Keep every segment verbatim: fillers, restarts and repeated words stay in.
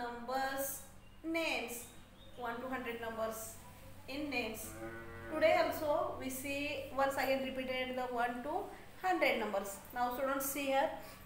numbers names, one to one hundred numbers in names. Today also we see once again repeated the one to one hundred numbers. Now students, see here.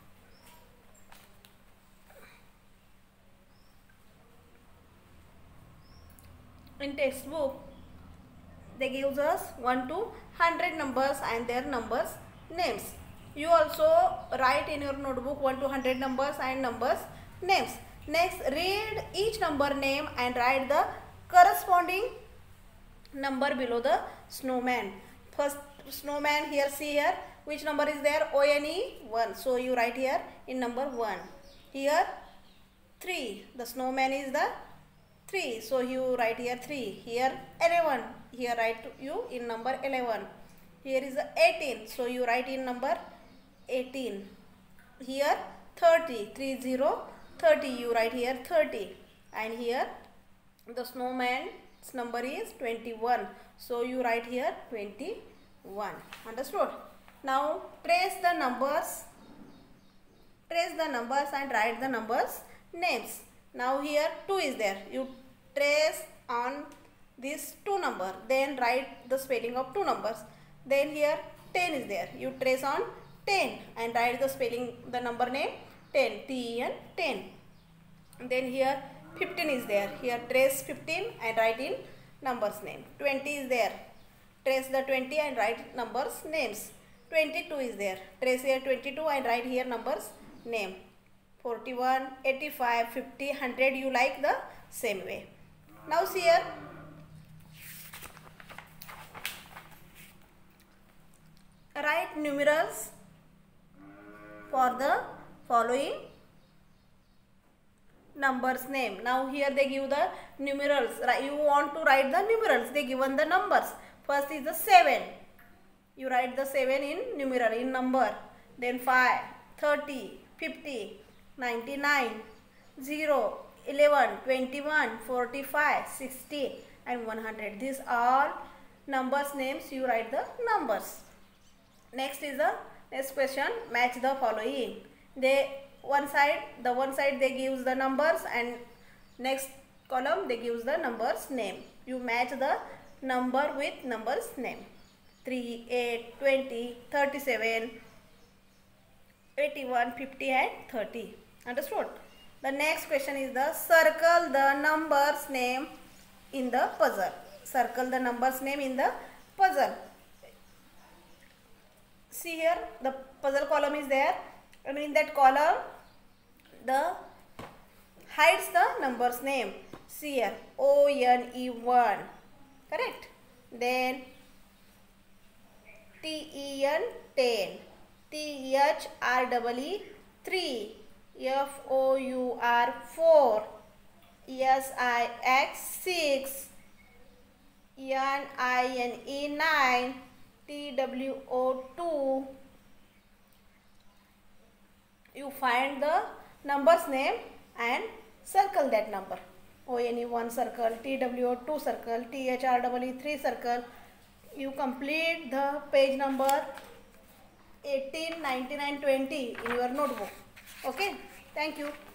In textbook they gives us one to one hundred numbers and their numbers names. You also write in your notebook one to one hundred numbers and numbers names. Next, read each number name and write the corresponding number below the snowman. First snowman, here see here which number is there, O N E one. So you write here in number one. Here three, the snowman is the three. So you write here three. Here eleven. Here write you in number eleven. Here is the eighteen. So you write in number eighteen. Here thirty. three zero. thirty. You write here thirty. And here the snowman's number is twenty-one. So you write here twenty-one. Understood? Now trace the numbers. Trace the numbers and write the numbers names. Now here two is there. You trace on this two number. Then write the spelling of two numbers. Then here ten is there. You trace on ten and write the spelling, the number name ten. T E N, ten. Then here fifteen is there. Here trace fifteen and write in numbers name. twenty is there. Trace the twenty and write numbers names. twenty-two is there. Trace here twenty-two and write here numbers name. forty-one, eighty-five, fifty, one hundred, you like the same way. Now see here. Write numerals for the following numbers name. Now here they give the numerals. You want to write the numerals. They given the numbers. First is the seven. You write the seven in numeral, in number. Then five, thirty, fifty, ninety-nine, zero, eleven, twenty-one, forty-five, sixty and one hundred. These all numbers names. You write the numbers. Next is the next question. Match the following. They one side, the one side they gives the numbers and next column they gives the numbers name. You match the number with numbers name. three, eight, twenty, thirty-seven, eighty-one, fifty and thirty. Understood? The next question is the circle the numbers name in the puzzle. Circle the numbers name in the puzzle. See here the puzzle column is there, and in that column the hides the numbers name. See here O N E one, correct? Then T E N ten, T H R E E three, F O U R four, S I X six, N I N E nine, T W O two. You find the numbers name and circle that number. O N E one circle, T W O two circle, T H R E E three circle. You complete the page number eighteen, nineteen and twenty in your notebook. Okay, thank you.